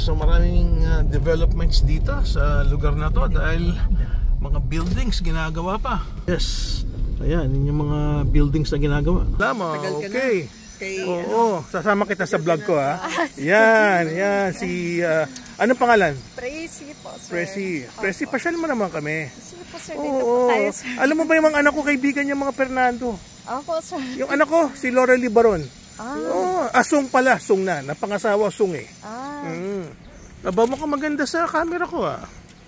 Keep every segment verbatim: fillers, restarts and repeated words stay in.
So maraming uh, developments dito sa lugar na to dahil mga buildings ginagawa pa. Yes. Ayan, yun yung mga buildings na ginagawa. Tama, okay. Oo, sasama kita sa vlog ko ha. Yan, yan si uh, anong pangalan? Presi po, sir. Presi. Presi, pasyal mo naman kami. Sige po, sir. Dito po tayo, sir. Alam mo ba yung mga anak ko, kaibigan niya mga Fernando? Opo, sir. Yung anak ko, si Laurel Libaron. Ah. Oh, asong pala, sung na. Napangasawa, sung eh. Ah. Mm. Aba mo ka maganda sa camera ko ah.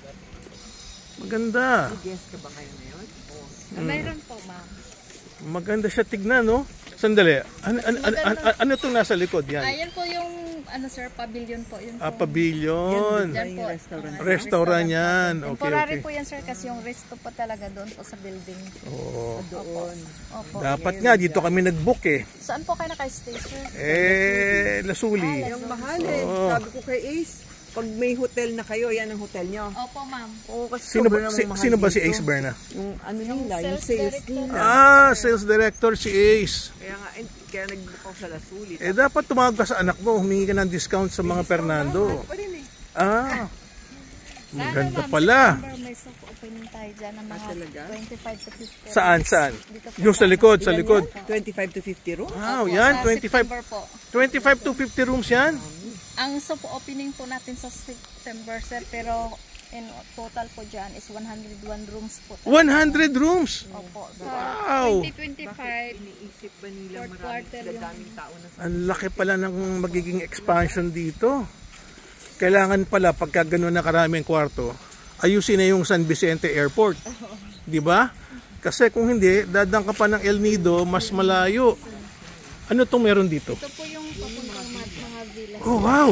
Maganda. Guest ka ba ngayon ngayon? Oh. Mm. Mayroon po, ma'am. Maganda siya tignan, no? Sandali. Ano, ano, ano, ano, ano itong nasa likod yan? Ayan po yung, ano sir, pavilion po. Yun ah, po. pavilion. Yan po. Restaurant. Restaurant yan. Okay, temporary okay. po yan, sir, kasi yung resto po talaga doon po sa building. Oo. Doon. Opo. Dapat nga, dito kami nag-book eh. Saan po kayo naka-stay, sir? Eh, Lasuli. Yung mahal eh. Sabi ko kay Ace, pag may hotel na kayo, yan ang hotel nyo. Opo, ma'am. Oo, kasi Sino ba, sobrang si, mahal sino ba si dito. Ace Berna? Yung ano nila, yung sales sales director. nila. Ah, sales director si Ace. Kaya nga, eh, kaya nag-book ako sa Lasuli. Eh, dapat tumawag ka sa anak mo, humingi ka ng discount sa mga Fernando. Pa rin eh. Ah, Sana, maganda ma'am, pala. September, may soft opening tayo dyan ng mga talaga? twenty-five to fifty. Saan, saan? Dito po Yung sa likod, sa likod. twenty-five to fifty room? Wow, Opo, yan, sa twenty-five, September po. twenty-five to fifty rooms yan. Ang soft opening po natin sa September, sir, pero in total po dyan is one hundred one rooms po. one hundred rooms. Opo. Sa Wow. twenty twenty-five, Iniisip ba nila Fourth marami quarter sila yung- daming tao na sa... Ang laki pala ng magiging expansion dito. Kailangan pala pagka gano'n na karaming kwarto, ayusin na yung San Vicente Airport. Di ba? Kasi kung hindi, dadang ka pa ng El Nido, mas malayo. Ano tong meron dito? ito po yung papuntang mga, mga villa. Oh, wow.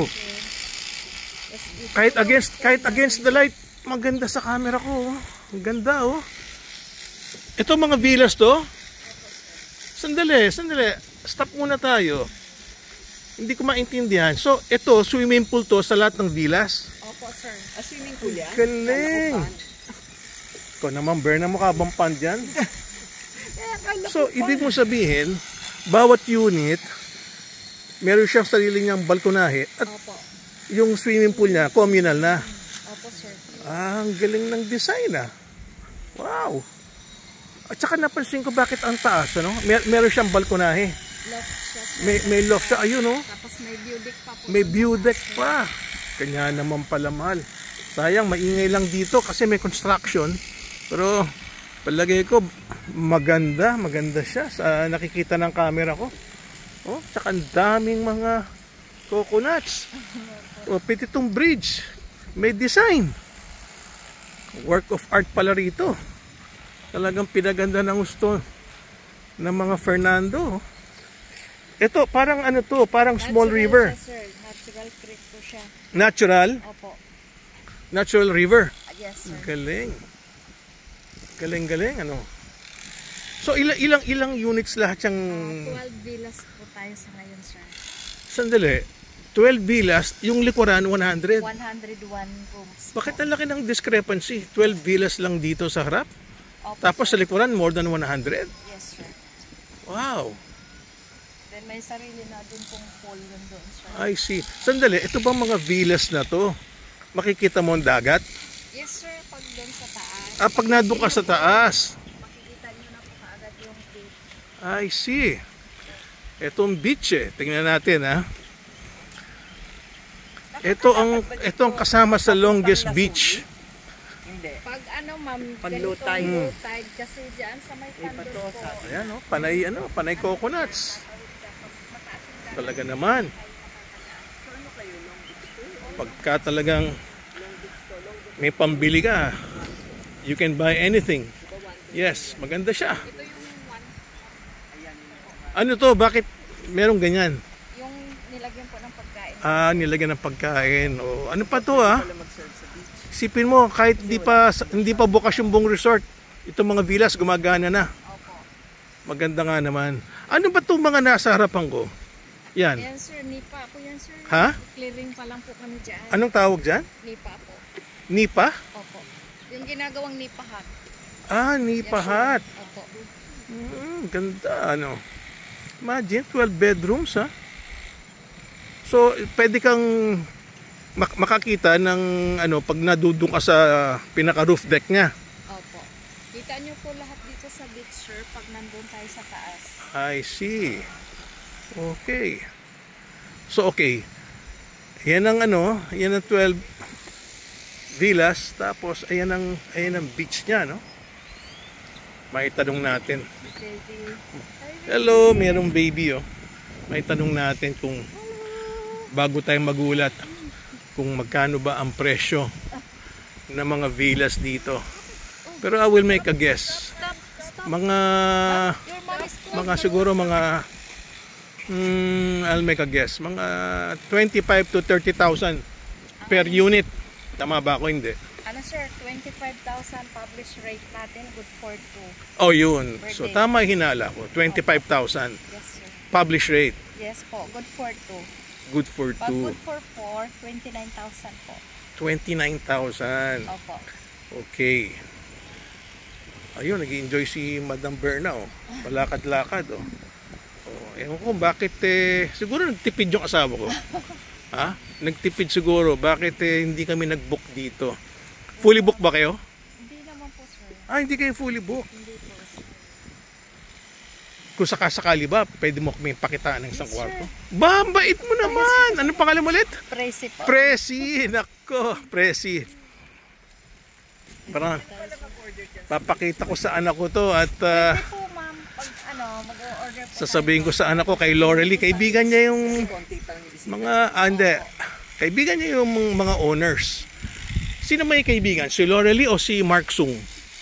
Kahit against kahit against the light, maganda sa camera ko. Oh. Ang ganda oh. Ito mga villas to. Sandali, sandali. Stop muna tayo. Hindi ko maintindihan. So, ito swimming pool to sa lahat ng villas. Opo, sir. Ah, swimming pool yan? Galing. Ikaw naman, Berna, mukha bang pan dyan? So, ibig mo sabihin, bawat unit, meron siyang sarili niyang balkonahe at Opo. yung swimming pool niya, communal na. Opo, sir. Ah, ang galing ng design ah. Wow. At saka napansin ko bakit ang taas, ano? Mer meron siyang balkonahe. Loft siya. May, may loft siya, ayun oh. Tapos may view deck pa po. May view deck pa. Kanya naman pala mahal. Sayang, maingay lang dito kasi may construction. Pero palagay ko, maganda, maganda siya sa nakikita ng camera ko. Oh, tsaka ang daming mga coconuts. Oh, piti itong bridge. May design. Work of art pala rito. Talagang pinaganda ng gusto ng mga Fernando. Ito, parang ano to, parang small Natural river. siya, sir. Natural creek po siya. Natural? Opo. Natural river. Ah, yes, sir. Galing. Galing, galing, ano. So, ilang, ilang, ilang units lahat yung... Uh, twelve villas po tayo sa ngayon, sir. Sandali. twelve villas, yung likuran, one hundred. one hundred one rooms. Bakit ang laki ng discrepancy? twelve villas lang dito sa harap? Opo, Tapos sir. sa likuran, more than one hundred? Yes, sir. Wow. Then may sarili na din pong pool yun doon, sir. I see. Sandali, ito bang mga villas na to? Makikita mo ang dagat? Yes, sir. Pag doon sa taas, Ah, pag nandun ka sa taas. makikita nyo na po kaagad yung gate. I see. Itong beach eh. Tingnan natin ha. Ito ang, ito ang kasama sa longest beach. Hindi. Pag ano, ma'am, Pag ganito low tide. low tide kasi dyan sa may Iba tandon to po. sa... Ayan o, panay, ano, panay coconuts. Talaga naman. Pagka talagang may pambili ka, you can buy anything. Yes, maganda siya. Ito yung one, Ano to? Bakit merong ganyan? yung nilagyan po ng pagkain. Ah, nilagyan ng pagkain. O, ano pa to ah? Wala mag-serve sa beach. Isipin mo, kahit hindi pa, hindi pa bukas yung buong resort, itong mga villas gumagana na. Opo. Maganda nga naman. Ano ba itong mga nasa harapan ko? Yan. Yan, sir. Nipa po yan, sir. Ha? Clearing pa lang po kami dyan. Anong tawag dyan? Nipa po. Nipa? Opo. Yung ginagawang nipa hut. Ah, Nipa Hut. Opo. Hmm, ganda ano. Imagine, twelve bedrooms ha. So, pwede kang mak makakita ng ano pag nadudong ka sa pinaka roof deck niya. Opo. Kita nyo po lahat dito sa beach, sir, pag nandun tayo sa taas. I see. Okay. So okay. Yan ang ano, yan ang twelve villas, tapos ayan ang ayan ang beach niya, no? May tanong natin. Baby. Hello, mayroong baby, oh. May tanong natin kung bago tayo magulat kung magkano ba ang presyo ng mga villas dito. Pero I will make a guess. Stop, stop. Mga Your mom is close. mga siguro mga hmm, I'll make a guess. Mga twenty-five to thirty thousand per unit. Tama ba ako? Hindi. Ano, sir, twenty-five thousand published rate natin, good for two. Oh, yun. Per So day. tama hinala ko. twenty-five thousand Yes, sir. published rate. Yes po, good for two. Good for Pag two. good for four, twenty-nine thousand po. twenty-nine thousand. Opo. Okay. Ayun, nag-enjoy si Madam Berna, oh. Palakad-lakad, oh. Oh, ewan ko bakit eh siguro nagtipid yung asawa ko. Ha? Nagtipid siguro. Bakit eh hindi kami nag-book dito? Fully book ba kayo? Hindi naman po, sir. Ah, hindi kayo fully book. Hindi po, sir. Kung sakasakali ba, pwede mo kami pakitaan ng isang Yes, kwarto? Ba, ang bait mo naman! Anong pangalan mo ulit? Pricey po. Presi! Nako, Presi. Parang papakita ko sa anak ko to at uh, Hindi po, ma'am. Pag ano, mag-order po. sasabihin ko sa anak ko kay Lorelie, kaibigan niya yung Konti pa ng bisita. mga, ah, hindi, kaibigan niya yung mga owners. Sino may kaibigan? Si Lorelie o si Mark Sung?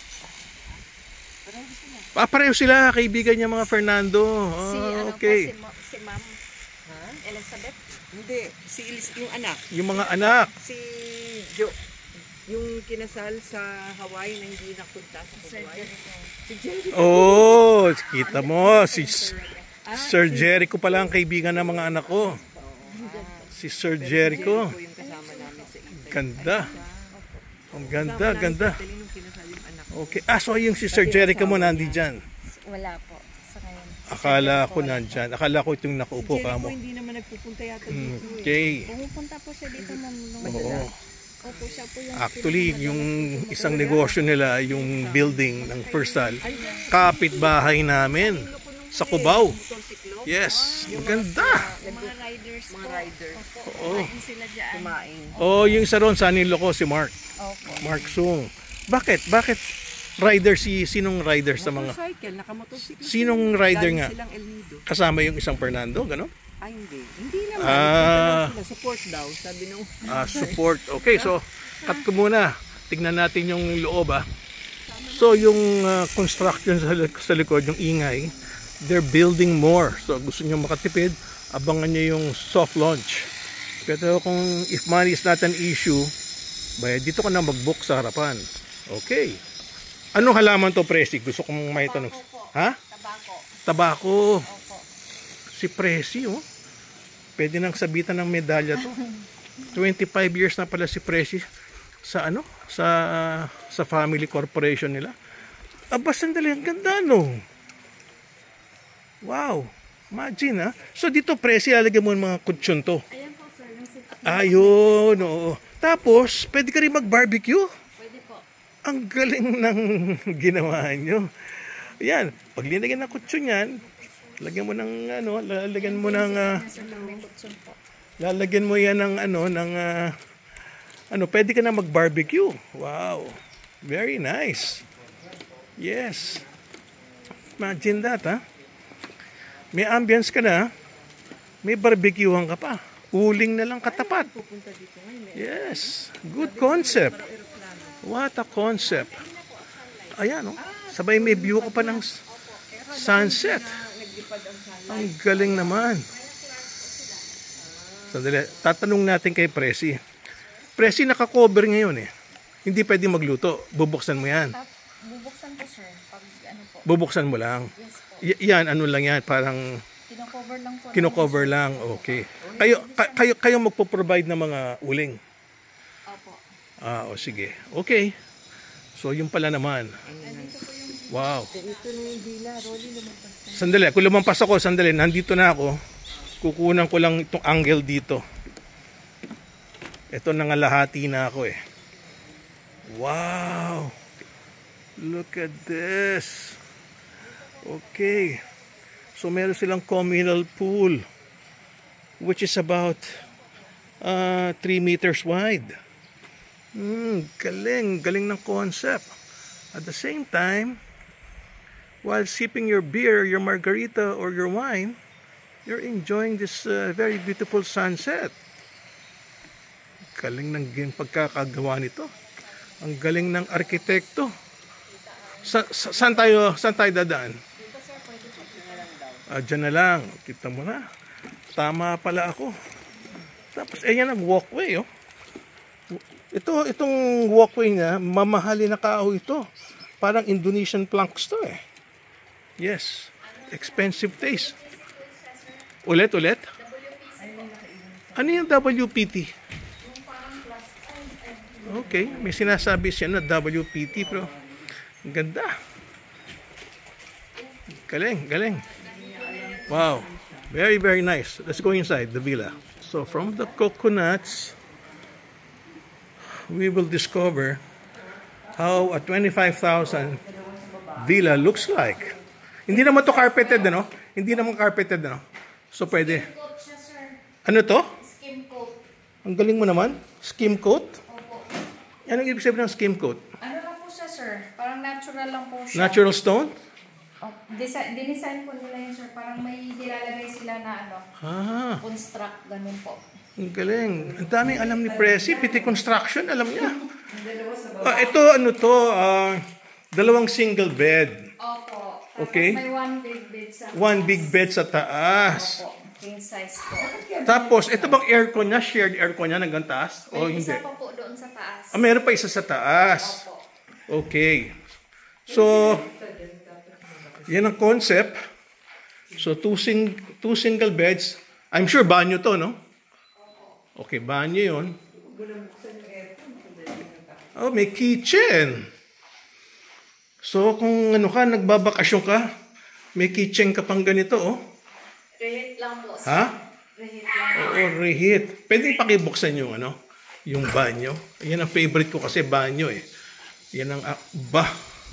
Ah, pareho sila, kaibigan niya mga Fernando. Si, Ah, ano okay. po, si, ma- si ma'am Ha? Elizabeth. Hindi, si Ilis, yung anak. Yung mga anak. Si Jo. Yung kinasal sa Hawaii na hindi napunta sa Sir Hawaii. Jericho. Si Jerry. Oh, kita mo, si Ah, Sir Jericho pala ang kaibigan ng mga anak ko. Si Sir Jericho. po yung kasama namin sa Italy. Ganda. Ang ganda, ganda. Italy nung kinasal yung anak. Okay. Ah, so yung si Sir Jericho mo nandi dyan. Wala po. Sa ngayon. Akala ko nandyan. Akala ko itong nakaupo ka Jericho mo. hindi naman nagpupunta yata dito. eh. Okay. Pumupunta po siya dito, ma'am. Nung Oo. Opo, siya po yung Actually, yung isang negosyo nila, yung building ng Firstal, kapitbahay namin sa Cubao. Motorsiklo. Yes, maganda. Yung mga riders Mga po. rider. Opo, Oo. kumain sila dyan. Kumain. Oh, yung isa ron, sanilo ko, si Mark. Opo. Mark Sung. Bakit? Bakit rider si, sinong rider sa mga, Motorcycle, nakamotorsiklo. sinong rider Galing nga? silang El Nido. Kasama yung isang Fernando, gano'n? Ay, hindi. Hindi naman. Ah. Sila, support daw, sabi nung... Ah, support. Okay, so cut ko muna. Tignan natin yung loob, ah. So yung ah, construction sa, lik- sa likod, yung ingay, they're building more. So gusto nyo makatipid, abangan nyo yung soft launch. Pero kung if money is not an issue, bayad dito ka na mag-book sa harapan. Okay. Anong halaman to, Presi? Gusto kong may tanong. Tabako po. Ha? Tabako. Tabako. Opo. Si Presi, oh. Pwede nang sabitan ng medalya to. twenty-five years na pala si Presi sa ano? Sa sa family corporation nila. Aba, sandali, ang ganda, no? Wow. Imagine, ha? So, dito, Presi, lalagyan mo ng mga kutsyon to. Ayan po, sir. Yung sit- Ayun, oo. Tapos, pwede ka rin mag-barbecue. Pwede po. Ang galing ng ginawa nyo. Yan, pag linagyan ng kutsyon yan, lagyan mo ng ano, lalagyan mo ng ah, Sir, may kutsun po. lalagyan mo yan ng ano, ng ah, ano, pwede ka na mag-barbecue. Wow. Very nice. Yes. Imagine that, ha? May ambience ka na, may barbecuehan ka pa. Uling na lang katapat. Yes. Good concept. What a concept. Ayan, oh. Sabay may view ka pa ng s- sunset. Ang galing naman. Sandali, tatanong natin kay Presi. Presi, naka-cover ngayon eh. Hindi pwede magluto. Bubuksan mo yan. Tap, bubuksan po, sir. Pag ano po. Bubuksan mo lang. Yes po. Y- yan, ano lang yan. Parang Kino-cover lang po. kino-cover lang. Okay. Kayo, ka- kayo, kayo magpo-provide ng mga uling. Opo. Ah, o sige. Okay. So, yun pala naman. Wow. Ito na yung villa, Rolly, lumagpas ka. Sandali, kung lumampas ako, sandali, nandito na ako. Kukunan ko lang itong angle dito. Ito nangalahati na ako eh. Wow! Look at this! Okay. So meron silang communal pool which is about uh, three meters wide. Hmm, galing. Galing ng concept. At the same time, while sipping your beer, your margarita, or your wine, you're enjoying this uh, very beautiful sunset. Galing ng pagkakagawa nito. Ang galing ng arkitekto. Sa, sa, saan tayo, saan tayo dadaan? Ah, dyan na lang. Kita mo na. Tama pala ako. Tapos, ayan ang walkway, oh. Ito, itong walkway niya, mamahali na kahoy ito. Parang Indonesian planks to, eh. Yes. Expensive taste. Ulit, ulit. Ano yung W P T? Okay, may sinasabi siya na W P T, pero ang ganda. Galing, galing. Wow, very, very nice. Let's go inside the villa. So from the coconuts, we will discover how a twenty-five thousand villa looks like. Hindi naman to carpeted, ano? Hindi naman carpeted, ano? So pwede. Ano to? Skim coat. Ang galing mo naman. Skim coat? Opo. Anong ibig sabihin ng skim coat? Ano lang po siya, sir? Parang natural lang po siya. Natural stone? Oh, design, dinisign po nila yun, sir. Parang may nilalagay sila na ano, Ah, construct, ganun po. ang galing. Ang daming alam ni Presi. Piti construction, alam niya. Ah, ito, ano to? Ah, dalawang single bed. Opo. Tapos Okay. may one big bed sa One big bed sa taas. Opo. King size po. Tapos, ito bang aircon niya? Shared aircon niya hanggang taas? O May hindi? isa pa po doon sa taas. Ah, meron pa isa sa taas. Opo. Okay. So, yan ang concept. So, two, sing two single beds. I'm sure banyo to, no? Okay, banyo yun. Oh, may kitchen. So, kung ano ka, nagbabakasyon ka, may kitchen ka pang ganito, oh. Rehit lang po. Ha? Rehit lang. Oo, reheat. Pwede pakibuksan yung ano, yung banyo. Yan ang favorite ko kasi banyo eh. Yan ang, ah, ba.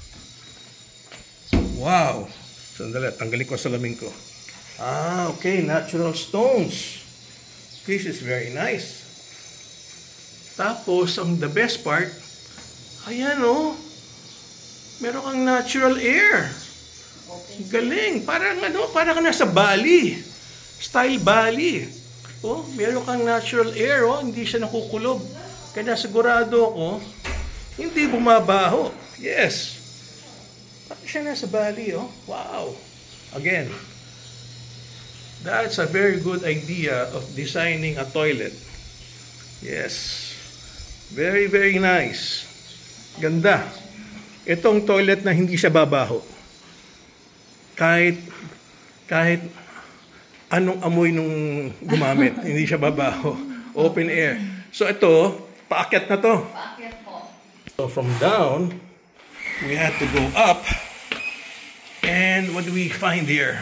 Wow. Sandali, tanggalin ko ang salamin ko. Ah, okay. Natural stones. This is very nice. Tapos, ang the best part, ayan oh, meron kang natural air. Galing. Parang ano, parang nasa Bali. Style Bali. Oh, meron kang natural air, oh. Hindi siya nakukulob. Kaya sigurado ako, hindi bumabaho. Yes. Parang siya nasa Bali, oh. Wow. Again, that's a very good idea of designing a toilet. Yes. Very, very nice. Ganda. Itong toilet na hindi siya babaho. Kahit, kahit anong amoy nung gumamit, hindi siya babaho. Open air. So ito, paakyat na to. Paakyat po. So from down, we had to go up. And what do we find here?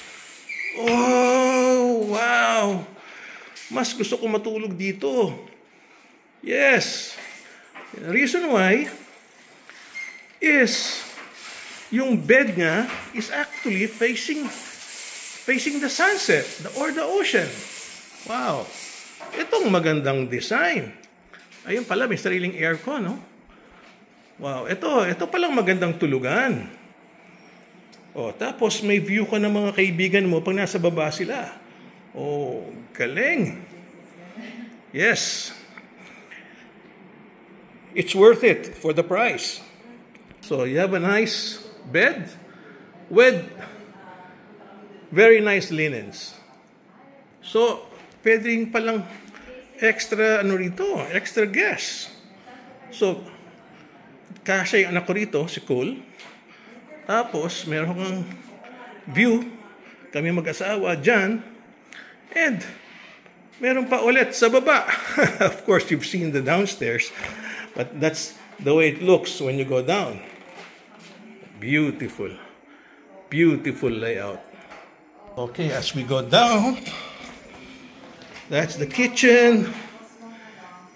Oh, wow! Mas gusto ko matulog dito. Yes. The reason why is yung bed niya is actually facing facing the sunset the, or the ocean. Wow. Itong magandang design. Ayun pala, may sariling aircon, no? Wow. Ito, ito palang magandang tulugan. Oh, tapos may view ka ng mga kaibigan mo pag nasa baba sila. Oh, galing. Yes. It's worth it for the price. So you have a nice bed with very nice linens. So, pwedeng palang extra ano rito, extra guests. So, kasya yung anak ko rito, si Cole. Tapos, meron kang view, kami mag-asawa dyan. And, meron pa ulit sa baba. Of course, you've seen the downstairs. But that's the way it looks when you go down. Beautiful. Beautiful layout. Okay, as we go down, that's the kitchen.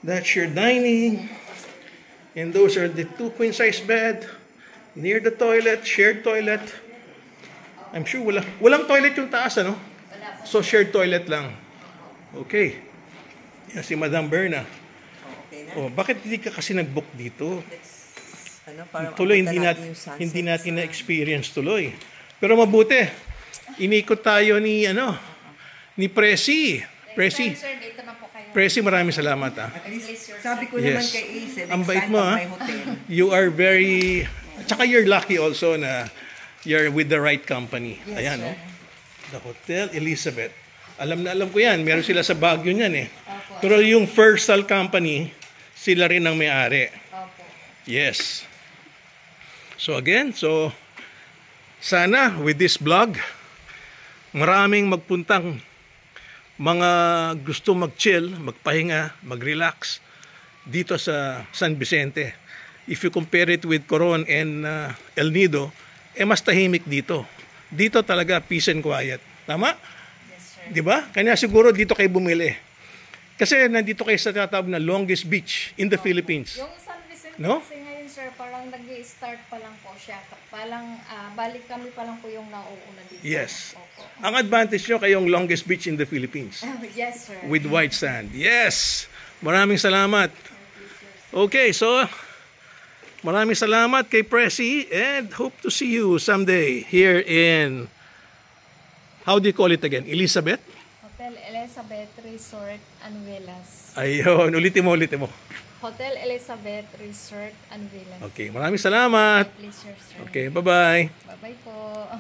That's your dining. And those are the two queen size bed. Near the toilet, shared toilet. I'm sure wala, walang toilet yung taas, ano? So shared toilet lang. Okay. Yan si Madam Berna. Okay na. Oh, bakit hindi ka kasi nag-book dito? Ano, para Tuloy mapunta hindi natin natin yung sunset hindi natin sa- na experience tuloy. Pero mabuti. Inikot tayo ni ano, ni Presi. Presi. Sir, dito na po kayo. Presi, maraming salamat ah. At least, sabi ko naman Yes. kay Ace, eh, Ang next bait time mo, pag ah. may hotel. You are very, tsaka you're lucky also na you're with the right company. Yes, Ayan, sir. no? The Hotel Elizabeth. Alam na alam ko yan. Meron sila sa Baguio niyan eh. Pero yung Fersal Company, sila rin ang may-ari. Opo. Yes. So again, so sana with this vlog, maraming magpuntang mga gusto mag-chill, magpahinga, mag-relax dito sa San Vicente. If you compare it with Coron and uh, El Nido, eh mas tahimik dito. Dito talaga peace and quiet. Tama? Yes, sir. Di ba? Kanya siguro dito kayo bumili. Kasi nandito kayo sa tatawag na longest beach in the Philippines. Yung San Vicente No? kasi ngayon, sir, parang nag-i-start pa lang po siya. Parang ah, balik kami pa lang po yung nauuna dito. Yes. Opo. Ang advantage nyo kayong longest beach in the Philippines. Yes, sir. With white sand. Yes! Maraming salamat. Okay, so maraming salamat kay Presi and hope to see you someday here in, how do you call it again? Elizabeth? Hotel Elizabeth Resort and Villas. Ayun, ulitin mo, ulitin mo. Hotel Elizabeth Resort and Villas. Okay, maraming salamat. Pleasure, sir. Okay, bye-bye. Bye-bye po.